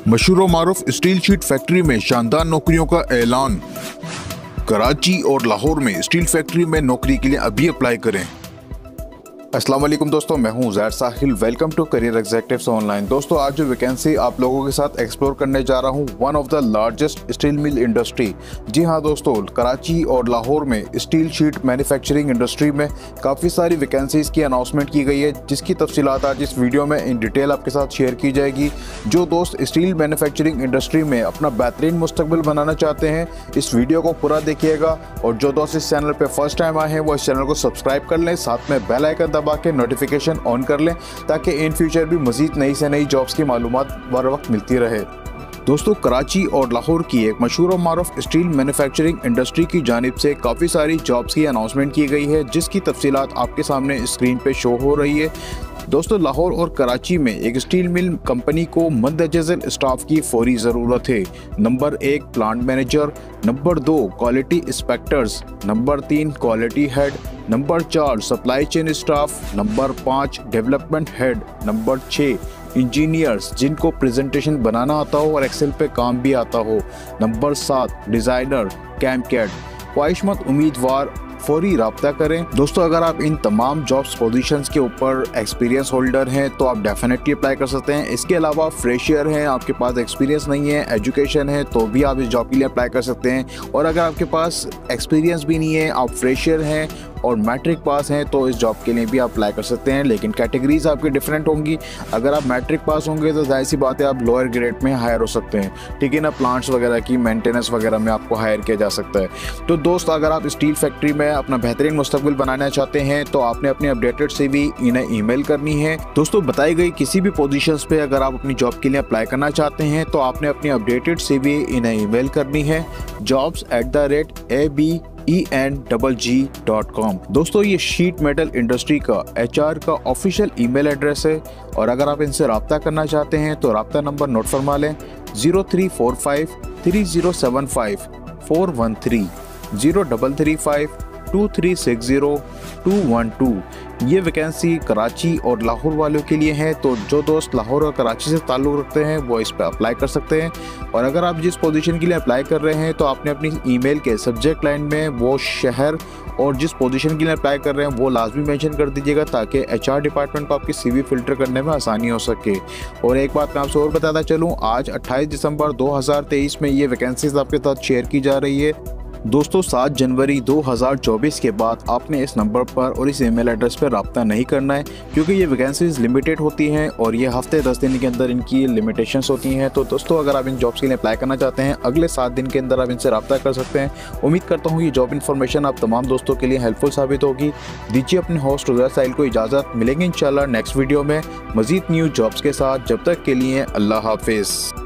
मशहूर मारूफ steel sheet factory में शानदार नौकरियों का ऐलान। कराची और लाहौर में स्टील फैक्ट्री में नौकरी के लिए अभी अप्लाई करें। अस्सलाम वालेकुम दोस्तों, मैं हूं Zair Sahil. Welcome to career executives online. दोस्तों, आज जो वैकेंसी आप लोगों के साथ एक्सप्लोर करने जा रहा हूं, one of the largest steel mill industry. जी हां दोस्तों, कराची और लाहौर में स्टील शीट मैन्युफैक्चरिंग इंडस्ट्री में काफ़ी सारी वैकेंसीज़ की अनाउंसमेंट की गई है, जिसकी तफसीलात आज इस वीडियो में इन डिटेल आपके साथ शेयर की जाएगी। जो दोस्त स्टील मैन्युफैक्चरिंग इंडस्ट्री में अपना बेहतरीन मुस्तकबिल बनाना चाहते हैं, इस वीडियो को पूरा देखिएगा। और जो दोस्त इस चैनल पर फर्स्ट टाइम आए हैं वो इस चैनल को सब्सक्राइब कर लें, साथ में बेल आइकन दबा के नोटिफिकेशन ऑन कर लें, ताकि इन फ्यूचर भी मजीद नई से नई जॉब्स की मालूमात बर वक्त मिलती रहे। दोस्तों, कराची और लाहौर की एक मशहूर और मारूफ स्टील मैन्युफैक्चरिंग इंडस्ट्री की जानिब से काफ़ी सारी जॉब्स की अनाउंसमेंट की गई है, जिसकी तफसीलात आपके सामने स्क्रीन पे शो हो रही है। दोस्तों, लाहौर और कराची में एक स्टील मिल कंपनी को मंदजल स्टाफ की फौरी ज़रूरत है। Number 1 plant manager, number 2 quality inspectors, number 3 quality head, number 4 supply chain staff, number 5 development head, number 6 engineers जिनको प्रेजेंटेशन बनाना आता हो और एक्सेल पे काम भी आता हो, नंबर 7 डिज़ाइनर कैंप कैट। ख्वाहिशमंद उम्मीदवार फौरी रब्ता करें। दोस्तों, अगर आप इन तमाम जॉब्स पोजीशंस के ऊपर एक्सपीरियंस होल्डर हैं तो आप डेफिनेटली अप्लाई कर सकते हैं। इसके अलावा फ्रेशर हैं, आपके पास एक्सपीरियंस नहीं है, एजुकेशन है, तो भी आप इस जॉब के लिए अप्लाई कर सकते हैं। और अगर आपके पास एक्सपीरियंस भी नहीं है, आप फ्रेशर हैं और मैट्रिक पास हैं, तो इस जॉब के लिए भी आप अप्लाई कर सकते हैं। लेकिन कैटेगरीज आपकी डिफरेंट होंगी। अगर आप मैट्रिक पास होंगे तो जाहिर सी बात है आप लोअर ग्रेड में हायर हो सकते हैं, ठीक है ना। प्लांट्स वगैरह की मेंटेनेंस वगैरह में आपको हायर किया जा सकता है। तो दोस्त, अगर आप स्टील फैक्ट्री में अपना बेहतरीन मुस्तकबिल बनाना चाहते हैं तो आपने अपनी अपडेटेड CV इन्हें ईमेल करनी है। दोस्तों, बताई गई किसी भी पोजीशंस पे अगर आप अपनी जॉब के लिए अप्लाई करना चाहते हैं तो आपने अपनी अपडेटेड CV इन्हें ईमेल करनी है jobs@abeng.com। दोस्तों, ये शीट मेटल इंडस्ट्री का HR का ऑफिशियल ईमेल एड्रेस है। और अगर आप इनसे रब्ता करना चाहते हैं तो रब्ता नंबर नोट फरमा लें 0345 3075 413 0335 2360 212। ये वैकेंसी कराची और लाहौर वालों के लिए है। तो जो दोस्त लाहौर और कराची से ताल्लुक़ रखते हैं वो इस पर अप्लाई कर सकते हैं। और अगर आप जिस पोजीशन के लिए अप्लाई कर रहे हैं तो आपने अपनी ईमेल के सब्जेक्ट लाइन में वो शहर और जिस पोजीशन के लिए अप्लाई कर रहे हैं वो लाजमी मेंशन कर दीजिएगा, ताकि HR डिपार्टमेंट को आपकी CV फ़िल्टर करने में आसानी हो सके। और एक बात मैं आपसे और बताता चलूँ, आज 28 दिसंबर 2023 में ये वैकेंसीज आपके साथ शेयर की जा रही है। दोस्तों, 7 जनवरी 2024 के बाद आपने इस नंबर पर और इस ईमेल एड्रेस पर रब्ता नहीं करना है, क्योंकि ये वैकेंसीज लिमिटेड होती हैं और ये हफ्ते 10 दिन के अंदर इनकी लिमिटेशंस होती हैं। तो दोस्तों, अगर आप इन जॉब्स के लिए अप्लाई करना चाहते हैं, अगले 7 दिन के अंदर आप इनसे रब्ता कर सकते हैं। उम्मीद करता हूँ ये जॉब इन्फॉर्मेशन आप तमाम दोस्तों के लिए हेल्पफुल साबित होगी। दीजिए अपने होस्ट ज़ैर साहिल को इजाज़त। मिलेंगे इंशाल्लाह नेक्स्ट वीडियो में मज़ीद न्यू जॉब्स के साथ। जब तक के लिए अल्लाह हाफिज़।